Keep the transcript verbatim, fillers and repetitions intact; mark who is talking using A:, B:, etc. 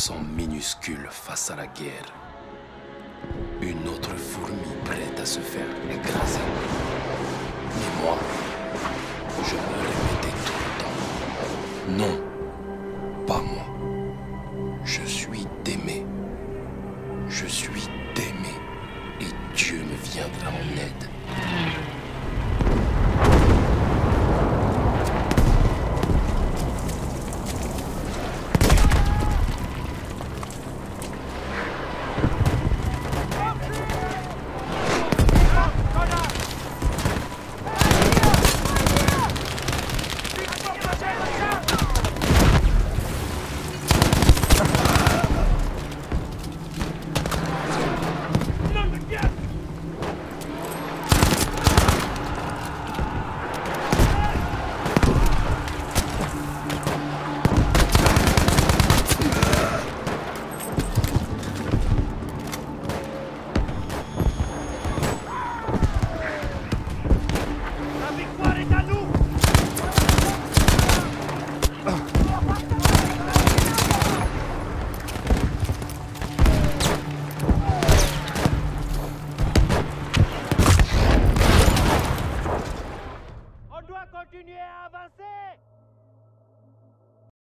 A: sang minuscule face à la guerre. Une autre fourmi prête à se faire écraser. Mais moi, je me répétais tout le temps. Non, pas moi. Je suis d'aimer. Je suis d'aimer. Et Dieu me viendra en aide.